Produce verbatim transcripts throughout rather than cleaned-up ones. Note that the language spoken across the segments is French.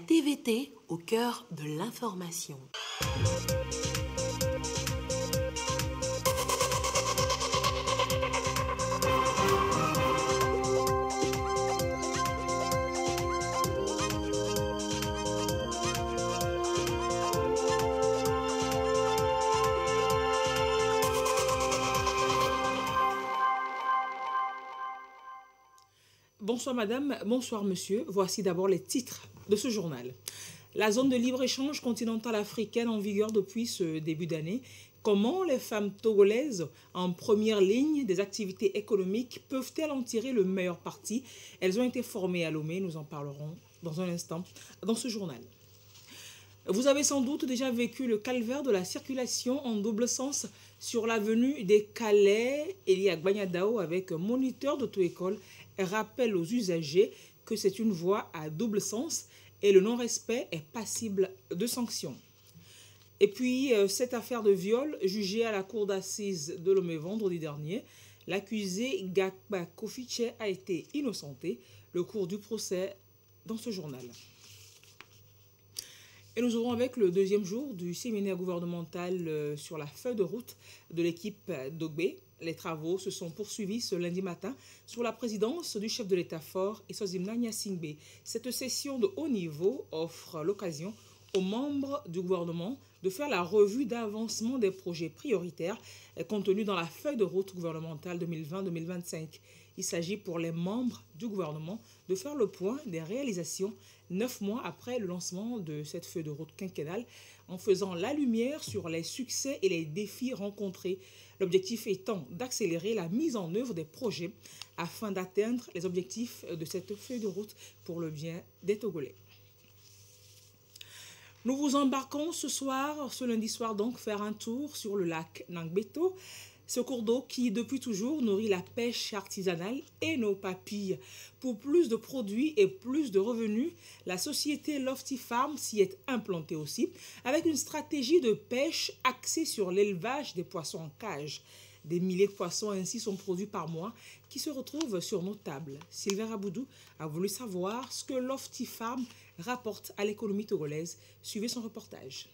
T V T au cœur de l'information. Bonsoir madame, bonsoir monsieur. Voici d'abord les titres de ce journal. La zone de libre-échange continentale africaine en vigueur depuis ce début d'année. Comment les femmes togolaises en première ligne des activités économiques peuvent-elles en tirer le meilleur parti? Elles ont été formées à Lomé, nous en parlerons dans un instant dans ce journal. Vous avez sans doute déjà vécu le calvaire de la circulation en double sens sur l'avenue des Calais, Elia Gbanyadao, avec un moniteur d'auto-école rappelle aux usagers que c'est une voie à double sens et le non-respect est passible de sanctions. Et puis, cette affaire de viol jugée à la cour d'assises de Lomé vendredi dernier, l'accusé Gakba Kofiche a été innocenté. Le cours du procès dans ce journal. Et nous aurons avec le deuxième jour du séminaire gouvernemental sur la feuille de route de l'équipe d'Ogbé. Les travaux se sont poursuivis ce lundi matin sous la présidence du chef de l'État-fort Essozimna Nyasingbe. Cette session de haut niveau offre l'occasion aux membres du gouvernement de faire la revue d'avancement des projets prioritaires contenus dans la feuille de route gouvernementale deux mille vingt deux mille vingt-cinq. Il s'agit pour les membres du gouvernement de faire le point des réalisations neuf mois après le lancement de cette feuille de route quinquennale en faisant la lumière sur les succès et les défis rencontrés. L'objectif étant d'accélérer la mise en œuvre des projets afin d'atteindre les objectifs de cette feuille de route pour le bien des Togolais. Nous vous embarquons ce soir, ce lundi soir donc, faire un tour sur le lac Nangbeto, ce cours d'eau qui, depuis toujours, nourrit la pêche artisanale et nos papilles. Pour plus de produits et plus de revenus, la société Lofty Farm s'y est implantée aussi, avec une stratégie de pêche axée sur l'élevage des poissons en cage. Des milliers de poissons ainsi sont produits par mois qui se retrouvent sur nos tables. Sylvain Raboudou a voulu savoir ce que Lofty Farm rapporte à l'économie togolaise. Suivez son reportage.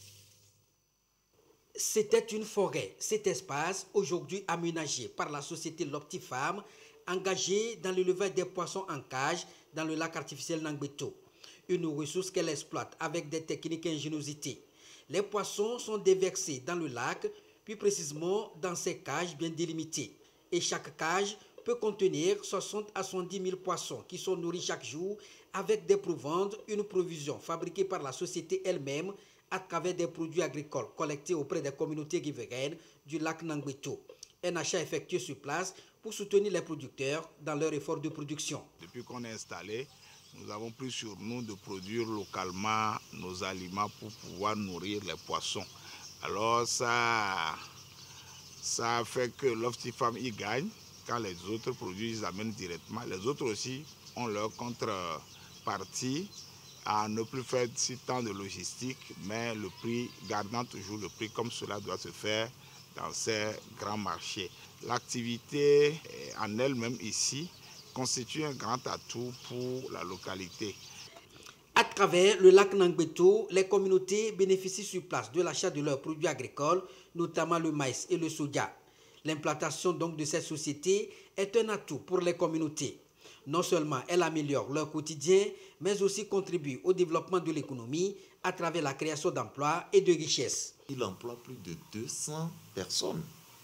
C'était une forêt, cet espace aujourd'hui aménagé par la société Lofty Farm, engagée dans l'élevage des poissons en cage dans le lac artificiel Nangbeto. Une ressource qu'elle exploite avec des techniques et ingéniosité. Les poissons sont déversés dans le lac, puis précisément dans ces cages bien délimitées. Et chaque cage peut contenir soixante à soixante-dix mille poissons qui sont nourris chaque jour avec des proventes, une provision fabriquée par la société elle-même à travers des produits agricoles collectés auprès des communautés riveraines du lac Nangbeto. Un achat effectué sur place pour soutenir les producteurs dans leur effort de production. Depuis qu'on est installé, nous avons pris sur nous de produire localement nos aliments pour pouvoir nourrir les poissons. Alors ça, ça fait que Lofty Farm y gagne. Quand les autres produits ils amènent directement, les autres aussi ont leur contrepartie à ne plus faire si tant de logistique, mais le prix, gardant toujours le prix comme cela doit se faire dans ces grands marchés. L'activité en elle-même ici constitue un grand atout pour la localité. À travers le lac Nangbeto, les communautés bénéficient sur place de l'achat de leurs produits agricoles, notamment le maïs et le soja. L'implantation donc de cette société est un atout pour les communautés. Non seulement elle améliore leur quotidien, mais aussi contribue au développement de l'économie à travers la création d'emplois et de richesses. Il emploie plus de deux cents personnes.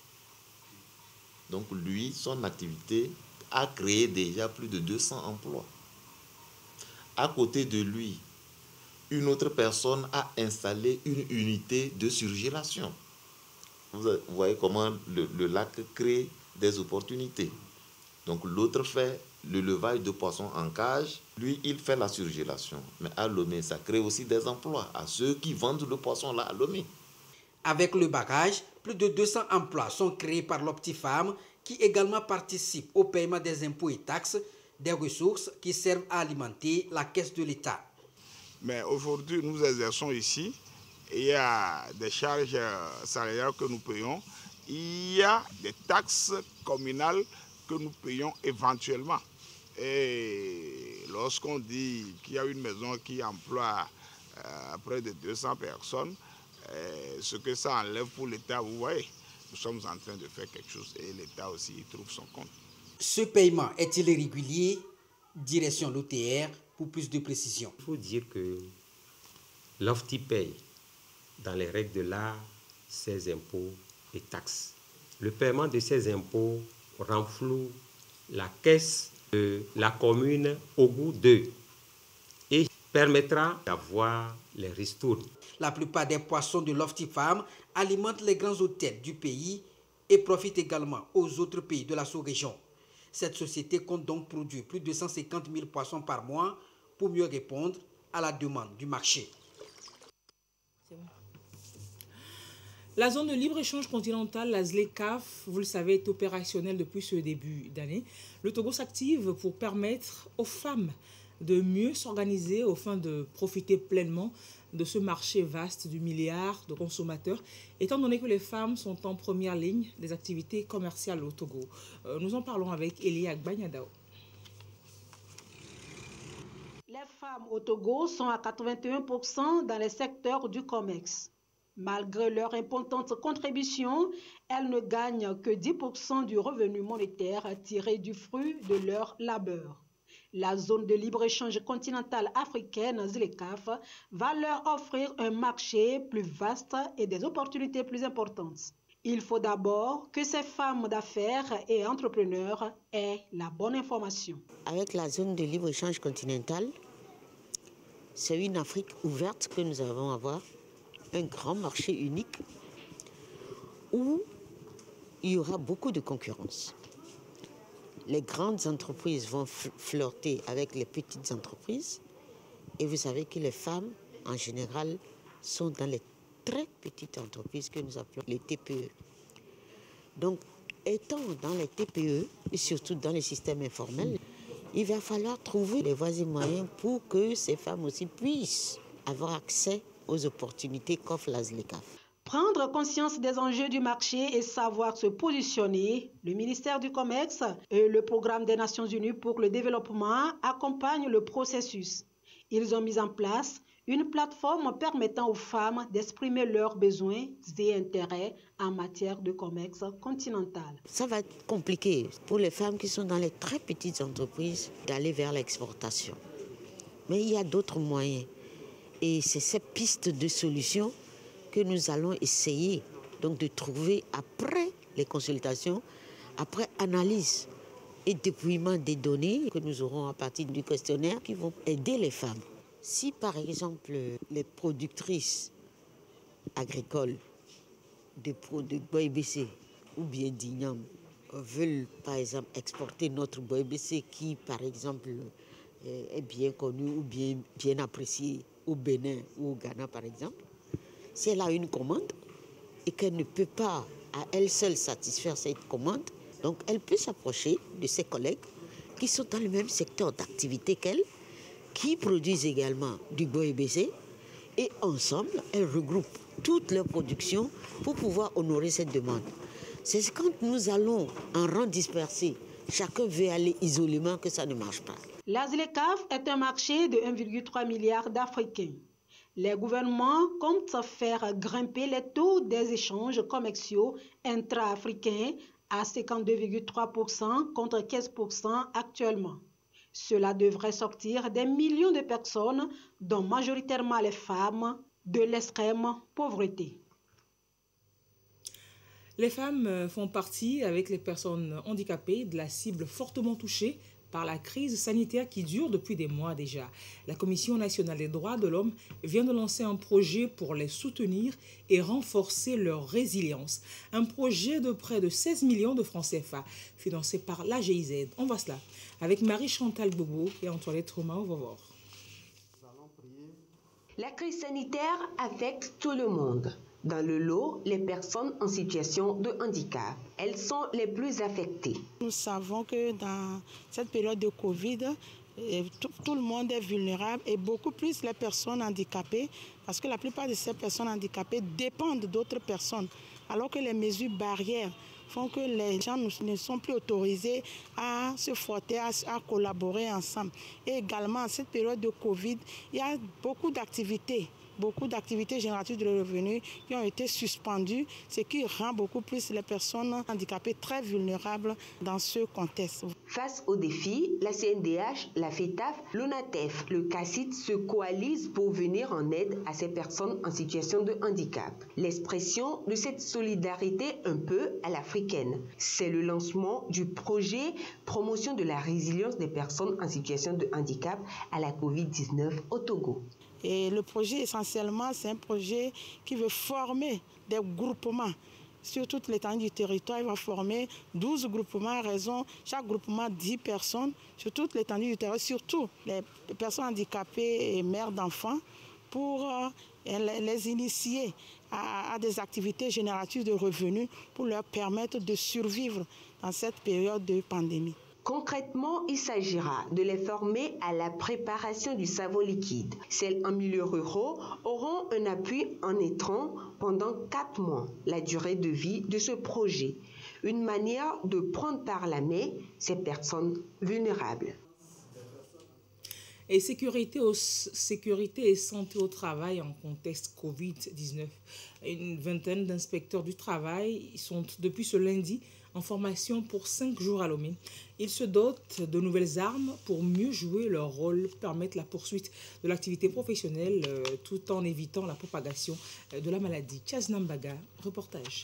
Donc lui, son activité a créé déjà plus de deux cents emplois. À côté de lui, une autre personne a installé une unité de surgélation. Vous voyez comment le, le lac crée des opportunités. Donc l'autre fait l'élevage de poissons en cage. Lui, il fait la surgélation. Mais à Lomé, ça crée aussi des emplois à ceux qui vendent le poisson là à Lomé. Avec le barrage, plus de deux cents emplois sont créés par Lofty Farm qui également participe au paiement des impôts et taxes, des ressources qui servent à alimenter la caisse de l'État. Mais aujourd'hui, nous exerçons ici. Il y a des charges salariales que nous payons. Il y a des taxes communales que nous payons éventuellement. Et Lorsqu'on dit qu'il y a une maison qui emploie euh, près de deux cents personnes, euh, ce que ça enlève pour l'État, vous voyez, nous sommes en train de faire quelque chose et l'État aussi y trouve son compte. Ce paiement est-il régulier? Direction l'O T R pour plus de précision. Il faut dire que l'OFTI paye dans les règles de l'art ses impôts et taxes. Le paiement de ces impôts renfloue la caisse de la commune Ogou deux et permettra d'avoir les ristournes. La plupart des poissons de l'Ofti Farm alimentent les grands hôtels du pays et profitent également aux autres pays de la sous-région. Cette société compte donc produire plus de cent cinquante mille poissons par mois pour mieux répondre à la demande du marché. La zone de libre-échange continentale, la ZLECAf, vous le savez, est opérationnelle depuis ce début d'année. Le Togo s'active pour permettre aux femmes de mieux s'organiser afin de profiter pleinement de ce marché vaste du milliard de consommateurs, étant donné que les femmes sont en première ligne des activités commerciales au Togo. Euh, nous en parlons avec Elia Gbanyadao. Les femmes au Togo sont à quatre-vingt-un pour cent dans les secteurs du commerce. Malgré leur importante contribution, elles ne gagnent que dix pour cent du revenu monétaire tiré du fruit de leur labeur. La zone de libre-échange continentale africaine, ZLECAf, va leur offrir un marché plus vaste et des opportunités plus importantes. Il faut d'abord que ces femmes d'affaires et entrepreneurs aient la bonne information. Avec la zone de libre-échange continentale, c'est une Afrique ouverte que nous allons avoir, un grand marché unique où il y aura beaucoup de concurrence. Les grandes entreprises vont flirter avec les petites entreprises et vous savez que les femmes, en général, sont dans les très petites entreprises que nous appelons les T P E. Donc, étant dans les T P E et surtout dans les systèmes informels, il va falloir trouver les voies et moyens pour que ces femmes aussi puissent avoir accès aux opportunités qu'offre la ZLECAf. Prendre conscience des enjeux du marché et savoir se positionner, le ministère du Commerce et le Programme des Nations Unies pour le développement accompagnent le processus. Ils ont mis en place une plateforme permettant aux femmes d'exprimer leurs besoins et intérêts en matière de commerce continental. Ça va être compliqué pour les femmes qui sont dans les très petites entreprises d'aller vers l'exportation. Mais il y a d'autres moyens. Et c'est cette piste de solution que nous allons essayer donc de trouver après les consultations, après analyse et dépouillement des données que nous aurons à partir du questionnaire qui vont aider les femmes. Si par exemple les productrices agricoles de produits B B C ou bien d'Ignam veulent par exemple exporter notre B B C qui par exemple est bien connu ou bien, bien apprécié au Bénin ou au Ghana par exemple, si elle a une commande et qu'elle ne peut pas à elle seule satisfaire cette commande, donc elle peut s'approcher de ses collègues qui sont dans le même secteur d'activité qu'elle, qui produisent également du B B C et ensemble, elles regroupent toute leur production pour pouvoir honorer cette demande. C'est quand nous allons en rang dispersé, chacun veut aller isolément que ça ne marche pas. La ZLECAf est un marché de un virgule trois milliard d'Africains. Les gouvernements comptent faire grimper les taux des échanges commerciaux intra-africains à cinquante-deux virgule trois pour cent contre quinze pour cent actuellement. Cela devrait sortir des millions de personnes, dont majoritairement les femmes, de l'extrême pauvreté. Les femmes font partie, avec les personnes handicapées, de la cible fortement touchée par la crise sanitaire qui dure depuis des mois déjà. La Commission nationale des droits de l'homme vient de lancer un projet pour les soutenir et renforcer leur résilience. Un projet de près de seize millions de francs C F A, financé par l'A G I Z. On voit cela avec Marie-Chantal Bobo et Antoinette Romain. On va voir. La crise sanitaire affecte tout le monde. Dans le lot, les personnes en situation de handicap. Elles sont les plus affectées. Nous savons que dans cette période de Covid, tout, tout le monde est vulnérable et beaucoup plus les personnes handicapées parce que la plupart de ces personnes handicapées dépendent d'autres personnes alors que les mesures barrières font que les gens ne sont plus autorisés à se frotter, à, à collaborer ensemble. Et également, en cette période de Covid, il y a beaucoup d'activités. beaucoup d'activités génératrices de revenus qui ont été suspendues, ce qui rend beaucoup plus les personnes handicapées très vulnérables dans ce contexte. Face aux défis, la C N D H, la FETAF, l'ONATEF, le CACIT se coalisent pour venir en aide à ces personnes en situation de handicap. L'expression de cette solidarité un peu à l'africaine, c'est le lancement du projet Promotion de la résilience des personnes en situation de handicap à la covid dix-neuf au Togo. Et le projet, essentiellement, c'est un projet qui veut former des groupements. Sur toute l'étendue du territoire, il va former douze groupements à raison, chaque groupement dix personnes, sur toute l'étendue du territoire, surtout les personnes handicapées et mères d'enfants, pour euh, les initier à, à des activités génératrices de revenus pour leur permettre de survivre dans cette période de pandémie. Concrètement, il s'agira de les former à la préparation du savon liquide. Celles en milieu rural auront un appui en étron pendant quatre mois, la durée de vie de ce projet. Une manière de prendre par la main ces personnes vulnérables. Et sécurité, au, sécurité et santé au travail en contexte covid dix-neuf. Une vingtaine d'inspecteurs du travail sont depuis ce lundi en formation pour cinq jours à Lomé. Ils se dotent de nouvelles armes pour mieux jouer leur rôle, permettre la poursuite de l'activité professionnelle euh, tout en évitant la propagation de la maladie. Chaz Nambaga, reportage.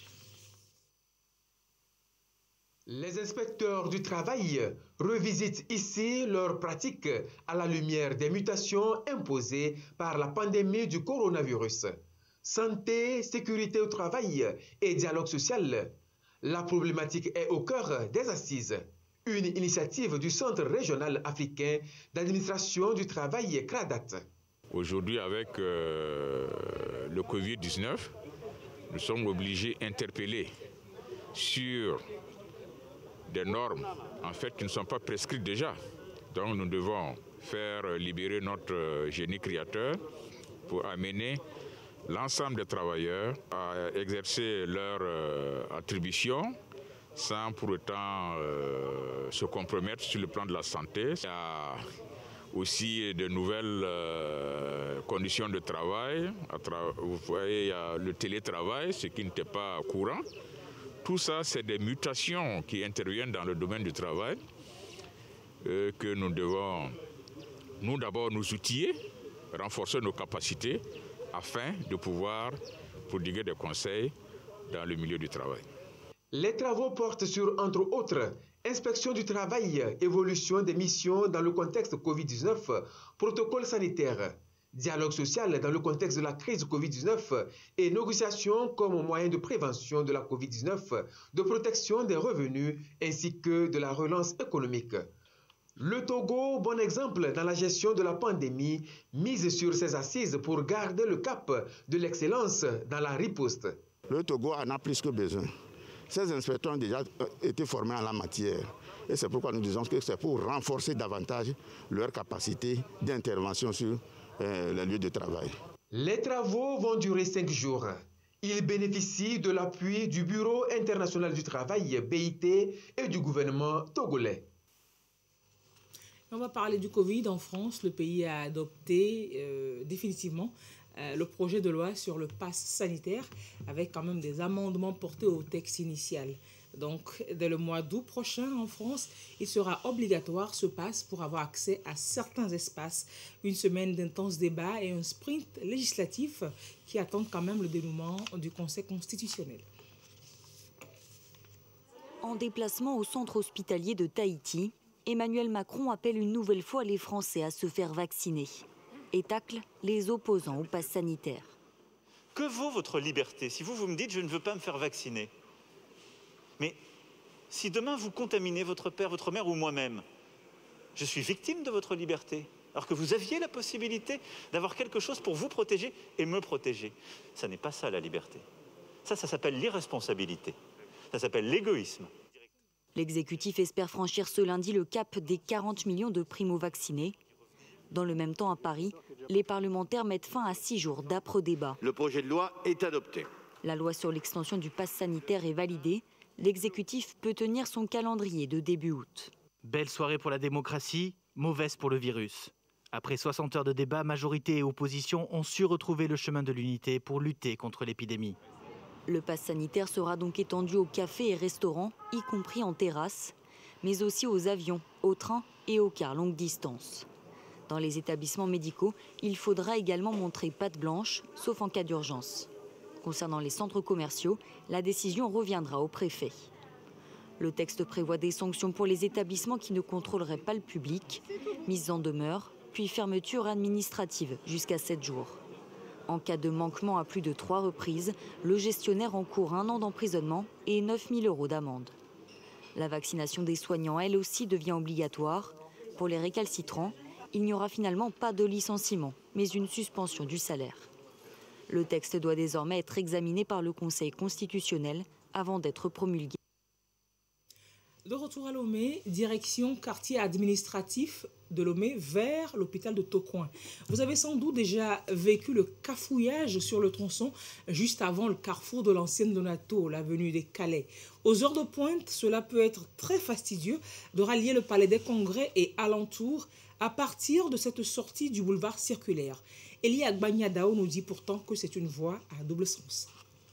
Les inspecteurs du travail revisitent ici leurs pratiques à la lumière des mutations imposées par la pandémie du coronavirus. Santé, sécurité au travail et dialogue social. La problématique est au cœur des assises. Une initiative du Centre régional africain d'administration du travail C R A D A T. Aujourd'hui, avec euh, le covid dix-neuf, nous sommes obligés d'interpeller sur des normes en fait qui ne sont pas prescrites déjà. Donc nous devons faire libérer notre génie créateur pour amener l'ensemble des travailleurs à exercer leur euh, attribution sans pour autant euh, se compromettre sur le plan de la santé. Il y a aussi de nouvelles euh, conditions de travail. Vous voyez, il y a le télétravail, ce qui n'était pas courant. Tout ça, c'est des mutations qui interviennent dans le domaine du travail euh, que nous devons, nous d'abord, nous outiller, renforcer nos capacités afin de pouvoir prodiguer des conseils dans le milieu du travail. Les travaux portent sur, entre autres, inspection du travail, évolution des missions dans le contexte covid dix-neuf, protocole sanitaire, dialogue social dans le contexte de la crise covid dix-neuf et négociation comme moyen de prévention de la covid dix-neuf, de protection des revenus ainsi que de la relance économique. Le Togo, bon exemple dans la gestion de la pandémie, mise sur ses assises pour garder le cap de l'excellence dans la riposte. Le Togo en a plus que besoin. Ces inspecteurs ont déjà été formés en la matière. Et c'est pourquoi nous disons que c'est pour renforcer davantage leur capacité d'intervention sur euh, les lieux de travail. Les travaux vont durer cinq jours. Ils bénéficient de l'appui du Bureau international du travail, B I T, et du gouvernement togolais. On va parler du Covid en France. Le pays a adopté euh, définitivement euh, le projet de loi sur le pass sanitaire avec quand même des amendements portés au texte initial. Donc, dès le mois d'août prochain en France, il sera obligatoire ce pass pour avoir accès à certains espaces. Une semaine d'intenses débats et un sprint législatif qui attendent quand même le dénouement du Conseil constitutionnel. En déplacement au centre hospitalier de Tahiti, Emmanuel Macron appelle une nouvelle fois les Français à se faire vacciner et tacle les opposants au pass sanitaire. Que vaut votre liberté si vous, vous me dites « je ne veux pas me faire vacciner ». Mais si demain vous contaminez votre père, votre mère ou moi-même, je suis victime de votre liberté, alors que vous aviez la possibilité d'avoir quelque chose pour vous protéger et me protéger. Ça n'est pas ça la liberté. Ça, ça s'appelle l'irresponsabilité. Ça s'appelle l'égoïsme. L'exécutif espère franchir ce lundi le cap des quarante millions de primo-vaccinés. Dans le même temps, à Paris, les parlementaires mettent fin à six jours d'âpres débats. Le projet de loi est adopté. La loi sur l'extension du pass sanitaire est validée. L'exécutif peut tenir son calendrier de début août. Belle soirée pour la démocratie, mauvaise pour le virus. Après soixante heures de débat, majorité et opposition ont su retrouver le chemin de l'unité pour lutter contre l'épidémie. Le pass sanitaire sera donc étendu aux cafés et restaurants, y compris en terrasse, mais aussi aux avions, aux trains et aux cars longue distance. Dans les établissements médicaux, il faudra également montrer patte blanche, sauf en cas d'urgence. Concernant les centres commerciaux, la décision reviendra au préfet. Le texte prévoit des sanctions pour les établissements qui ne contrôleraient pas le public, mise en demeure, puis fermeture administrative jusqu'à sept jours. En cas de manquement à plus de trois reprises, le gestionnaire encourt un an d'emprisonnement et neuf mille euros d'amende. La vaccination des soignants, elle aussi, devient obligatoire. Pour les récalcitrants, il n'y aura finalement pas de licenciement, mais une suspension du salaire. Le texte doit désormais être examiné par le Conseil constitutionnel avant d'être promulgué. De retour à Lomé, direction quartier administratif de Lomé vers l'hôpital de Tocoin. Vous avez sans doute déjà vécu le cafouillage sur le tronçon juste avant le carrefour de l'ancienne Donato, l'avenue des Calais. Aux heures de pointe, cela peut être très fastidieux de rallier le palais des Congrès et alentours à partir de cette sortie du boulevard circulaire. Elie Agbanyadao nous dit pourtant que c'est une voie à double sens.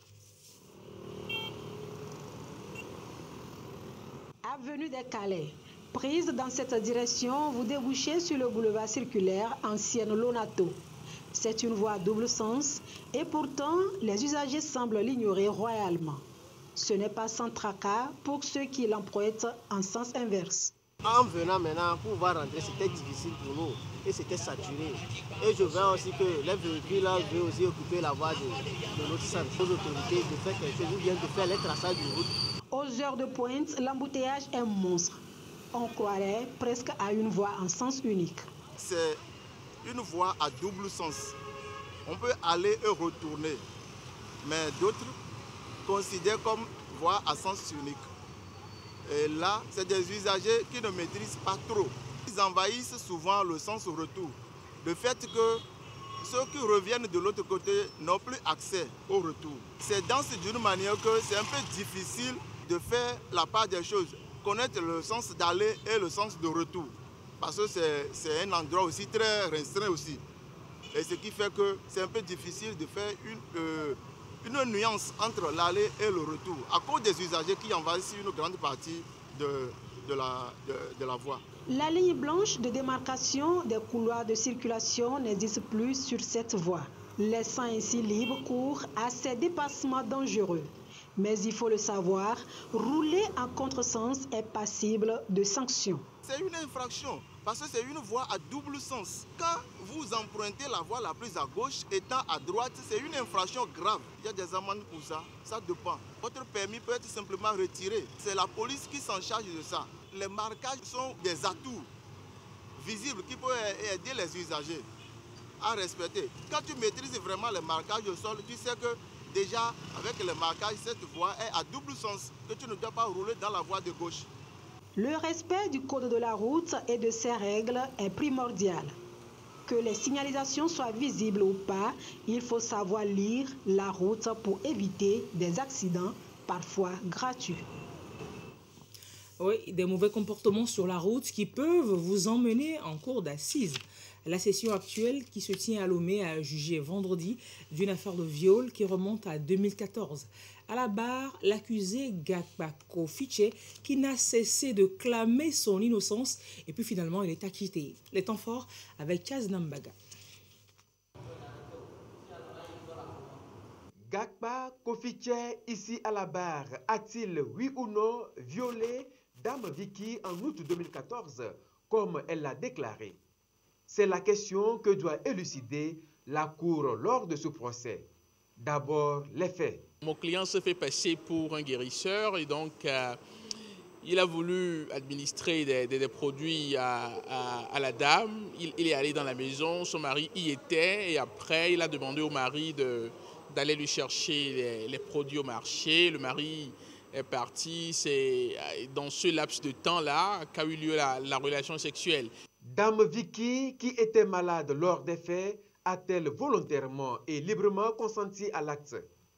Avenue des Calais. Prise dans cette direction, vous débouchez sur le boulevard circulaire ancienne Lonato. C'est une voie à double sens et pourtant les usagers semblent l'ignorer royalement. Ce n'est pas sans tracas pour ceux qui l'empruntent en sens inverse. En venant maintenant, pour pouvoir rentrer, c'était difficile pour nous et c'était saturé. Et je vois aussi que les véhicules là veulent aussi occuper la voie de, de notre centre. Les autorités de faire quelque chose ou bien de faire les traçages de route. Aux heures de pointe, l'embouteillage est monstre. On croirait presque à une voie en sens unique. C'est une voie à double sens. On peut aller et retourner, mais d'autres considèrent comme voie à sens unique. Et là, c'est des usagers qui ne maîtrisent pas trop. Ils envahissent souvent le sens retour. Le fait que ceux qui reviennent de l'autre côté n'ont plus accès au retour. C'est dans d'une manière que c'est un peu difficile de faire la part des choses, connaître le sens d'aller et le sens de retour. Parce que c'est un endroit aussi très restreint aussi. Et ce qui fait que c'est un peu difficile de faire une, euh, une nuance entre l'aller et le retour, à cause des usagers qui envahissent une grande partie de, de, la, de, de la voie. La ligne blanche de démarcation des couloirs de circulation n'existe plus sur cette voie, laissant ainsi libre cours à ces dépassements dangereux. Mais il faut le savoir, rouler en contresens est passible de sanctions. C'est une infraction parce que c'est une voie à double sens. Quand vous empruntez la voie la plus à gauche, étant à droite, c'est une infraction grave. Il y a des amendes pour ça, ça dépend. Votre permis peut être simplement retiré. C'est la police qui s'en charge de ça. Les marquages sont des atouts visibles qui peuvent aider les usagers à respecter. Quand tu maîtrises vraiment les marquages au sol, tu sais que déjà, avec les marquages, cette voie est à double sens, que tu ne dois pas rouler dans la voie de gauche. Le respect du code de la route et de ses règles est primordial. Que les signalisations soient visibles ou pas, il faut savoir lire la route pour éviter des accidents, parfois gratuits. Oui, des mauvais comportements sur la route qui peuvent vous emmener en cour d'assises. La session actuelle qui se tient à Lomé a jugé vendredi d'une affaire de viol qui remonte à deux mille quatorze. À la barre, l'accusé Gakbako Fiche qui n'a cessé de clamer son innocence et puis finalement il est acquitté. Les temps forts avec Chaz Nambaga. Gakba Kofiche, ici à la barre, a-t-il, oui ou non, violé Dame Vicky en août deux mille quatorze, comme elle l'a déclaré? C'est la question que doit élucider la Cour lors de ce procès. D'abord, les faits. Mon client se fait passer pour un guérisseur et donc euh, il a voulu administrer des, des, des produits à, à, à la dame. Il, il est allé dans la maison, son mari y était et après il a demandé au mari de... d'aller lui chercher les, les produits au marché. Le mari est parti. C'est dans ce laps de temps-là qu'a eu lieu la, la relation sexuelle. Dame Vicky, qui était malade lors des faits, a-t-elle volontairement et librement consenti à l'acte?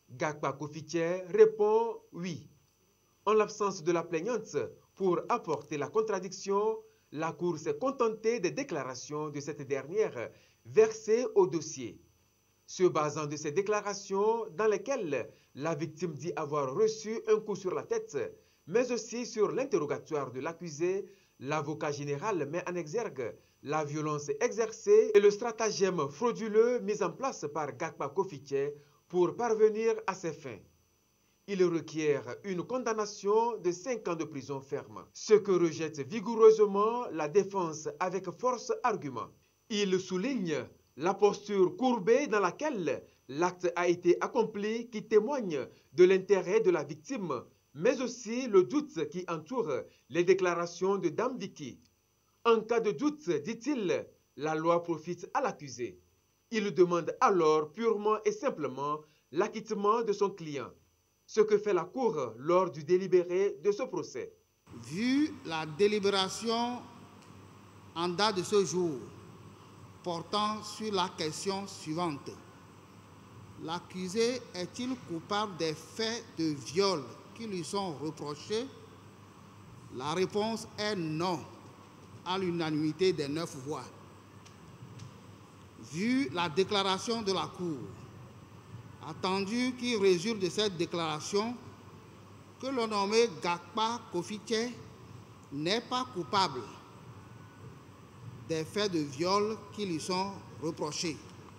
Gakpa Kofitye répond oui. En l'absence de la plaignante, pour apporter la contradiction, la Cour s'est contentée des déclarations de cette dernière versées au dossier. Se basant de ces déclarations dans lesquelles la victime dit avoir reçu un coup sur la tête, mais aussi sur l'interrogatoire de l'accusé, l'avocat général met en exergue la violence exercée et le stratagème frauduleux mis en place par Gakpa Kofitye pour parvenir à ses fins. Il requiert une condamnation de cinq ans de prison ferme, ce que rejette vigoureusement la défense avec force argument. Il souligne la posture courbée dans laquelle l'acte a été accompli qui témoigne de l'intérêt de la victime, mais aussi le doute qui entoure les déclarations de Dame Vicky. En cas de doute, dit-il, la loi profite à l'accusé. Il demande alors purement et simplement l'acquittement de son client, ce que fait la Cour lors du délibéré de ce procès. Vu la délibération en date de ce jour portant sur la question suivante, l'accusé est-il coupable des faits de viol qui lui sont reprochés? La réponse est non, à l'unanimité des neuf voix. Vu la déclaration de la Cour, attendu qu'il résulte de cette déclaration que le nommé Gakpa Kofitye n'est pas coupable des faits de viol qui lui sont reprochés.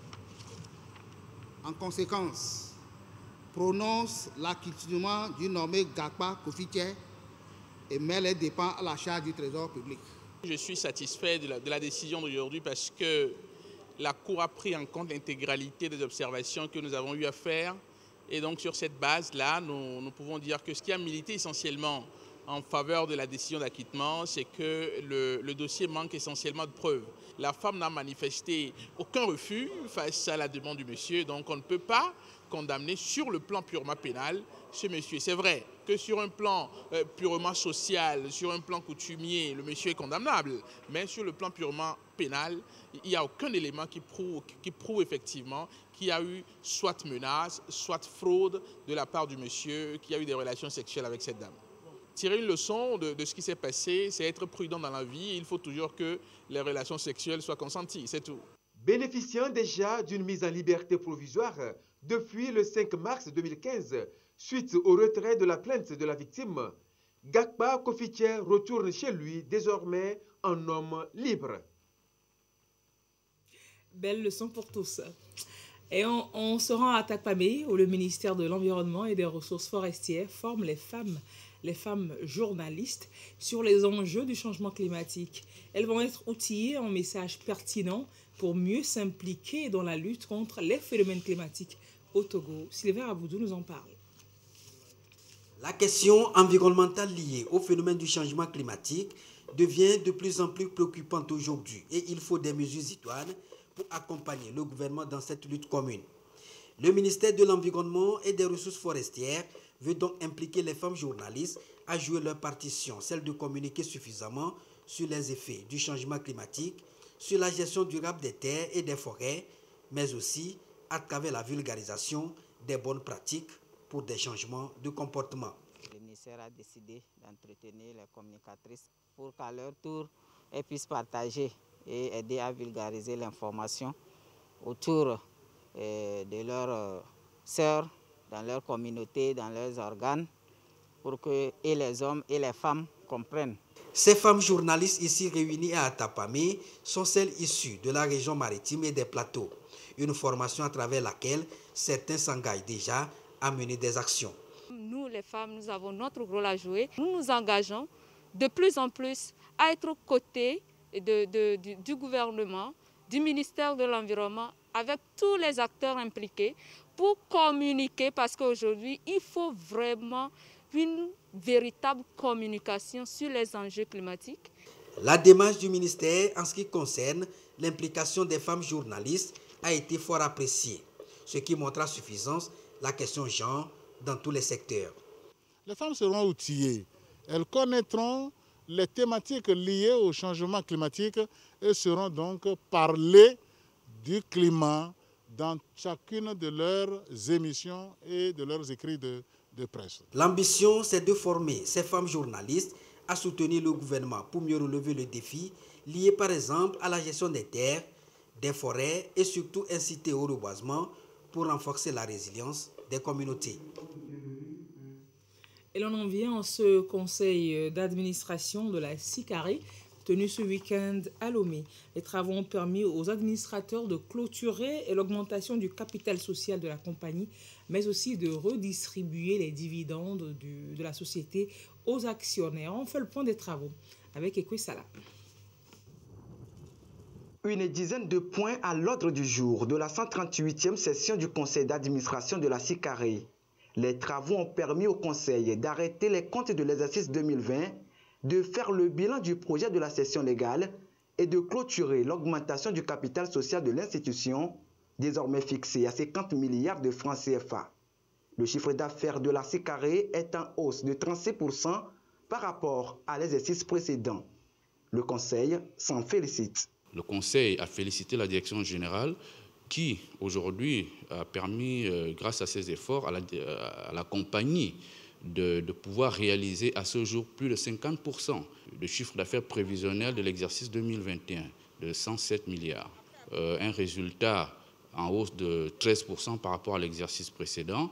En conséquence, prononce l'acquittement du nommé Gakpa Kofitye et met les dépenses à la charge du Trésor public. Je suis satisfait de la, de la décision d'aujourd'hui parce que la Cour a pris en compte l'intégralité des observations que nous avons eu à faire. Et donc sur cette base-là, nous, nous pouvons dire que ce qui a milité essentiellement en faveur de la décision d'acquittement, c'est que le, le dossier manque essentiellement de preuves. La femme n'a manifesté aucun refus face à la demande du monsieur, donc on ne peut pas condamner sur le plan purement pénal ce monsieur. C'est vrai que sur un plan euh, purement social, sur un plan coutumier, le monsieur est condamnable, mais sur le plan purement pénal, il n'y a aucun élément qui prouve, qui prouve effectivement qu'il y a eu soit menace, soit fraude de la part du monsieur qui a eu des relations sexuelles avec cette dame. Tirer une leçon de, de ce qui s'est passé, c'est être prudent dans la vie. Il faut toujours que les relations sexuelles soient consenties, c'est tout. Bénéficiant déjà d'une mise en liberté provisoire depuis le cinq mars deux mille quinze, suite au retrait de la plainte de la victime, Gakpa Kofitye retourne chez lui désormais en homme libre. Belle leçon pour tous. Et on, on se rend à Takpamé, où le ministère de l'Environnement et des Ressources forestières forme les femmes, les femmes journalistes sur les enjeux du changement climatique. Elles vont être outillées en messages pertinents pour mieux s'impliquer dans la lutte contre les phénomènes climatiques au Togo. Sylvain Aboudou nous en parle. La question environnementale liée au phénomène du changement climatique devient de plus en plus préoccupante aujourd'hui et il faut des mesures idoines pour accompagner le gouvernement dans cette lutte commune. Le ministère de l'Environnement et des Ressources forestières veut donc impliquer les femmes journalistes à jouer leur partition, celle de communiquer suffisamment sur les effets du changement climatique, sur la gestion durable des terres et des forêts, mais aussi à travers la vulgarisation des bonnes pratiques pour des changements de comportement. Le ministère a décidé d'entretenir les communicatrices pour qu'à leur tour, elles puissent partager et aider à vulgariser l'information autour euh, de leurs euh, sœurs, dans leur communauté, dans leurs organes, pour que et les hommes et les femmes comprennent. Ces femmes journalistes ici réunies à Atapamé sont celles issues de la région maritime et des plateaux. Une formation à travers laquelle certains s'engagent déjà à mener des actions. Nous, les femmes, nous avons notre rôle à jouer. Nous nous engageons de plus en plus à être aux côtés de, de, du, du gouvernement, du ministère de l'Environnement, avec tous les acteurs impliqués pour communiquer, parce qu'aujourd'hui, il faut vraiment une véritable communication sur les enjeux climatiques. La démarche du ministère en ce qui concerne l'implication des femmes journalistes a été fort appréciée, ce qui montre à suffisance la question genre dans tous les secteurs. Les femmes seront outillées. Elles connaîtront les thématiques liées au changement climatique et seront donc parler du climat dans chacune de leurs émissions et de leurs écrits de, de presse. L'ambition, c'est de former ces femmes journalistes à soutenir le gouvernement pour mieux relever le défi lié par exemple à la gestion des terres, des forêts et surtout inciter au reboisement pour renforcer la résilience des communautés. Et l'on en vient en ce conseil d'administration de la SICARE tenu ce week-end à Lomé. Les travaux ont permis aux administrateurs de clôturer l'augmentation du capital social de la compagnie, mais aussi de redistribuer les dividendes du, de la société aux actionnaires. On fait le point des travaux avec Ekwe Salah. Une dizaine de points à l'ordre du jour de la cent trente-huitième session du conseil d'administration de la SICARE. Les travaux ont permis au conseil d'arrêter les comptes de l'exercice deux mille vingt, de faire le bilan du projet de la session légale et de clôturer l'augmentation du capital social de l'institution, désormais fixé à cinquante milliards de francs C F A. Le chiffre d'affaires de la SICARE est en hausse de trente-six pour cent par rapport à l'exercice précédent. Le conseil s'en félicite. Le conseil a félicité la direction générale qui, aujourd'hui, a permis, euh, grâce à ses efforts, à la, à la compagnie de, de pouvoir réaliser à ce jour plus de cinquante pour cent du chiffre d'affaires prévisionnel de l'exercice deux mille vingt et un, de cent sept milliards. Euh, un résultat en hausse de treize pour cent par rapport à l'exercice précédent,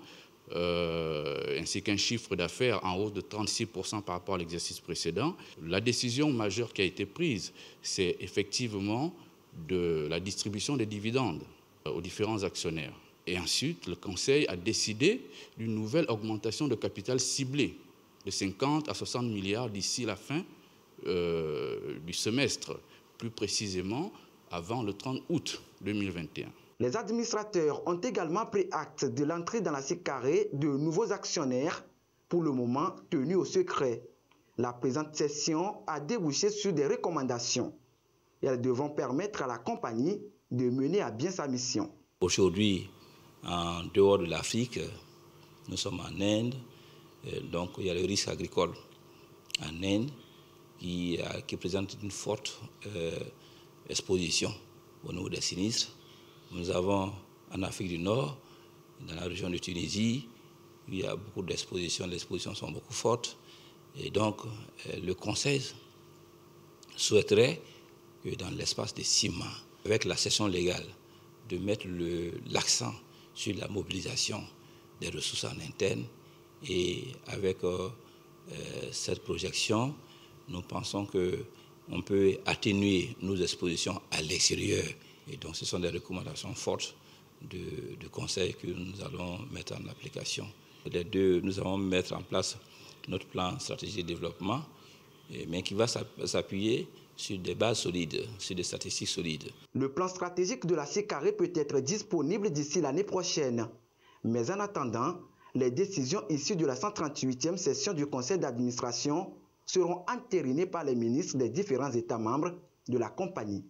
Euh, ainsi qu'un chiffre d'affaires en hausse de trente-six pour cent par rapport à l'exercice précédent. La décision majeure qui a été prise, c'est effectivement de la distribution des dividendes aux différents actionnaires. Et ensuite, le Conseil a décidé d'une nouvelle augmentation de capital ciblée de cinquante à soixante milliards d'ici la fin euh, du semestre, plus précisément avant le trente août deux mille vingt et un. Les administrateurs ont également pris acte de l'entrée dans la SICARE de nouveaux actionnaires, pour le moment tenus au secret. La présente session a débouché sur des recommandations. Elles devront permettre à la compagnie de mener à bien sa mission. Aujourd'hui, en dehors de l'Afrique, nous sommes en Inde, donc il y a le risque agricole en Inde qui, qui présente une forte euh, exposition au niveau des sinistres. Nous avons en Afrique du Nord, dans la région de Tunisie, il y a beaucoup d'expositions, les expositions sont beaucoup fortes. Et donc, le Conseil souhaiterait que dans l'espace de six mois, avec la session légale, de mettre l'accent sur la mobilisation des ressources en interne. Et avec euh, euh, cette projection, nous pensons qu'on peut atténuer nos expositions à l'extérieur. Et donc, ce sont des recommandations fortes du, du Conseil que nous allons mettre en application. Les deux, nous allons mettre en place notre plan stratégique de développement, mais qui va s'appuyer sur des bases solides, sur des statistiques solides. Le plan stratégique de la SICARE peut être disponible d'ici l'année prochaine. Mais en attendant, les décisions issues de la cent trente-huitième session du Conseil d'administration seront entérinées par les ministres des différents États membres de la compagnie.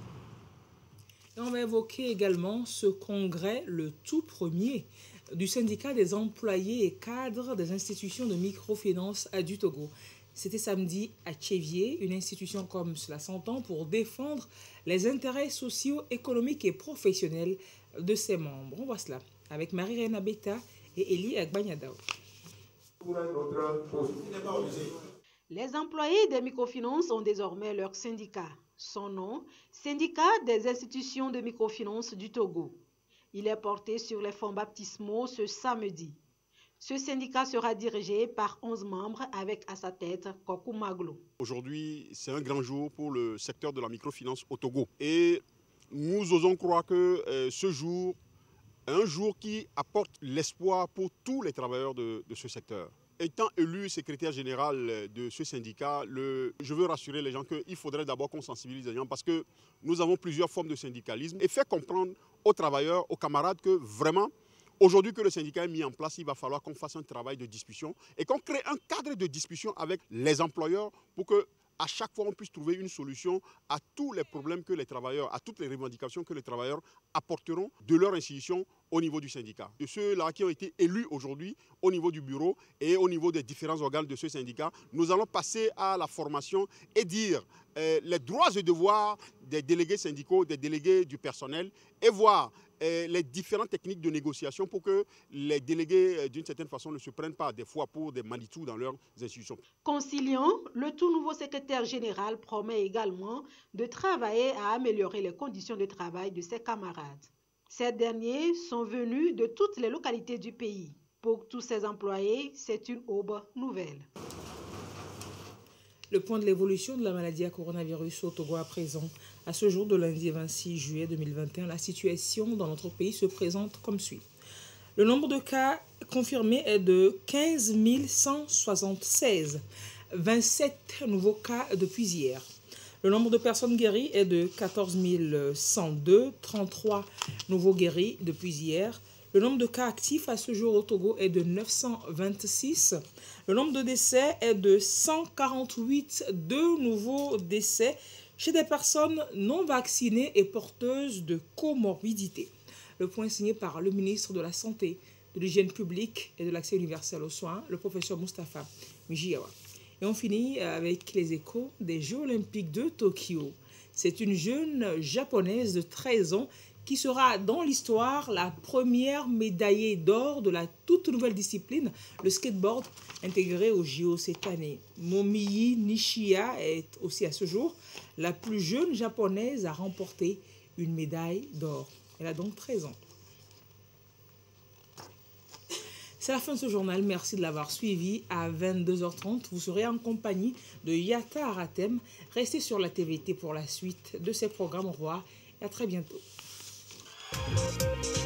Et on va évoquer également ce congrès, le tout premier, du syndicat des employés et cadres des institutions de microfinance du Togo. C'était samedi à Tchévier, une institution comme cela s'entend pour défendre les intérêts sociaux, économiques et professionnels de ses membres. On voit cela avec Marie-Réna Beta et Elie Agbanyadao. Les employés des microfinances ont désormais leur syndicat. Son nom, Syndicat des institutions de microfinance du Togo. Il est porté sur les fonds baptismaux ce samedi. Ce syndicat sera dirigé par onze membres avec à sa tête Kokou Maglo. Aujourd'hui, c'est un grand jour pour le secteur de la microfinance au Togo. Et nous osons croire que euh, ce jour est un jour qui apporte l'espoir pour tous les travailleurs de, de ce secteur. Étant élu secrétaire général de ce syndicat, le, je veux rassurer les gens qu'il faudrait d'abord qu'on sensibilise les gens parce que nous avons plusieurs formes de syndicalisme et faire comprendre aux travailleurs, aux camarades que vraiment, aujourd'hui que le syndicat est mis en place, il va falloir qu'on fasse un travail de discussion et qu'on crée un cadre de discussion avec les employeurs pour que à chaque fois on puisse trouver une solution à tous les problèmes que les travailleurs, à toutes les revendications que les travailleurs apporteront de leur institution au niveau du syndicat. De ceux-là qui ont été élus aujourd'hui au niveau du bureau et au niveau des différents organes de ce syndicat, nous allons passer à la formation et dire euh, les droits et devoirs des délégués syndicaux, des délégués du personnel et voir euh, les différentes techniques de négociation pour que les délégués, euh, d'une certaine façon, ne se prennent pas des fois pour des manitous dans leurs institutions. Conciliant, le tout nouveau secrétaire général promet également de travailler à améliorer les conditions de travail de ses camarades. Ces derniers sont venus de toutes les localités du pays. Pour tous ces employés, c'est une aube nouvelle. Le point de l'évolution de la maladie à coronavirus au Togo à présent. À ce jour de lundi vingt-six juillet deux mille vingt et un, la situation dans notre pays se présente comme suit. Le nombre de cas confirmés est de quinze mille cent soixante-seize, vingt-sept nouveaux cas depuis hier. Le nombre de personnes guéries est de quatorze mille cent deux, trente-trois nouveaux guéris depuis hier. Le nombre de cas actifs à ce jour au Togo est de neuf cent vingt-six. Le nombre de décès est de cent quarante-huit, deux nouveaux décès chez des personnes non vaccinées et porteuses de comorbidité. Le point signé par le ministre de la Santé, de l'Hygiène publique et de l'Accès universel aux soins, le professeur Moustapha Mijiawa. Et on finit avec les échos des Jeux olympiques de Tokyo. C'est une jeune japonaise de treize ans qui sera dans l'histoire la première médaillée d'or de la toute nouvelle discipline, le skateboard, intégré au J O cette année. Momiyi Nishiya est aussi à ce jour la plus jeune japonaise à remporter une médaille d'or. Elle a donc treize ans. C'est la fin de ce journal. Merci de l'avoir suivi. À vingt-deux heures trente, vous serez en compagnie de Yata Aratem. Restez sur la T V T pour la suite de ces programmes. Au revoir et à très bientôt. Thank you.